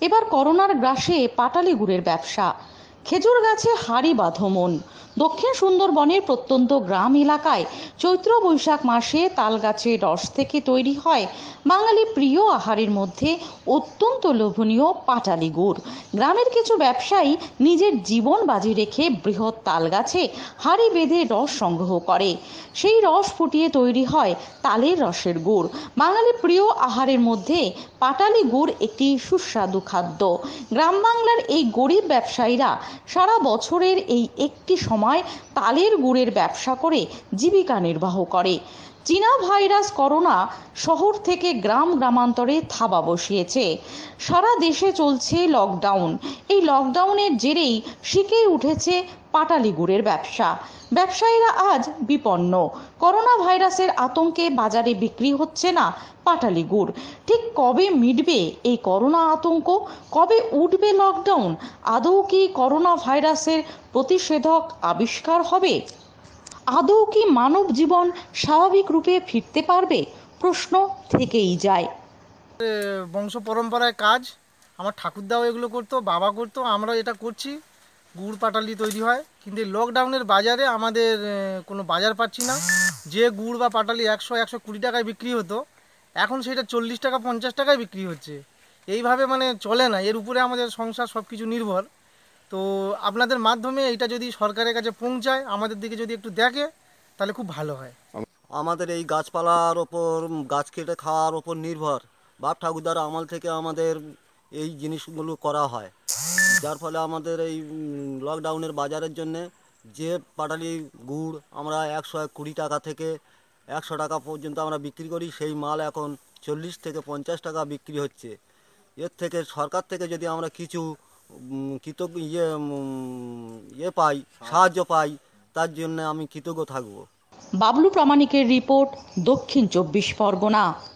এবার করোনার গ্রাসে পাটালি গুড়ের ব্যবসা। খেজুর গাছে হাড়ি বাঁধো মন। দক্ষিণ সুন্দরবনের প্রত্যন্ত গ্রাম এলাকায় চৈত্র বৈশাখ মাসে তাল গাছের রস থেকে তৈরি হয় বাঙালি প্রিয় আহারের মধ্যে অত্যন্ত লোভনীয় পাটালি গুড়। গ্রামের কিছু ব্যবসায়ী নিজের জীবন বাজি রেখে বৃহৎ তাল গাছে হাড়ি বেঁধে রস সংগ্রহ করে। সেই রস ফুটিয়ে তৈরি হয় তালের রসের গুড়। বাঙালি প্রিয় আহারের মধ্যে পাটালি গুড় একটি সুস্বাদু খাদ্য। গ্রাম বাংলার এই গরিব ব্যবসায়ীরা সারা বছরের এই একটি সময় তালের গুড়ের ব্যবসা করে জীবিকা নির্বাহ করে। চীনা ভাইরাস করোনা শহর থেকে গ্রামান্তরে থাবা বসিয়েছে। সারা দেশে চলছে লকডাউন। এই লকডাউনের জেরেই শিখে উঠেছে পাটালি গুড়ের ব্যবসা। ব্যবসায়ীরা আজ বিপন্ন। করোনা ভাইরাসের আতঙ্কে বাজারে বিক্রি হচ্ছে না পাটালি গুড়। ঠিক কবে মিটবে এই করোনা আতঙ্ক? কবে উঠবে লকডাউন? আদৌ কি করোনা ভাইরাসের প্রতিষেধক আবিষ্কার হবে? আদৌ কি মানব জীবন স্বাভাবিক রূপে ফিরতে পারবে? প্রশ্ন থেকেই যায়। বংশ পরম্পরায় কাজ, আমার ঠাকুরদাও এগুলো করতো, বাবা করতো, আমরা এটা করছি। গুড় পাটালি তৈরি হয়, কিন্তু এই লকডাউনের বাজারে আমাদের কোনো বাজার পাচ্ছি না। যে গুড় বা পাটালি 100-120 টাকায় বিক্রি হতো, এখন সেটা 40 টাকা 50 টাকায় বিক্রি হচ্ছে। এইভাবে মানে চলে না, এর উপরে আমাদের সংসার সব কিছু নির্ভর। তো আপনাদের মাধ্যমে এটা যদি সরকারের কাছে পৌঁছায়, আমাদের দিকে যদি একটু দেখে, তাহলে খুব ভালো হয়। আমাদের এই গাছপালার ওপর, গাছ কেটে খাওয়ার ওপর নির্ভর। বাপ ঠাকুরদার আমল থেকে আমাদের এই জিনিসগুলো করা হয়, যার ফলে আমাদের এই লকডাউনের বাজারের জন্যে যে পাটালি গুড় আমরা 120 টাকা থেকে 100 টাকা পর্যন্ত আমরা বিক্রি করি, সেই মাল এখন 40 থেকে 50 টাকা বিক্রি হচ্ছে। এর থেকে সরকার থেকে যদি আমরা কিছু কৃতজ্ঞ পাই, সাহায্য পাই, তার জন্য আমি কৃতজ্ঞ থাকব। বাবলু প্রামাণিকের রিপোর্ট, দক্ষিণ 24 পরগনা।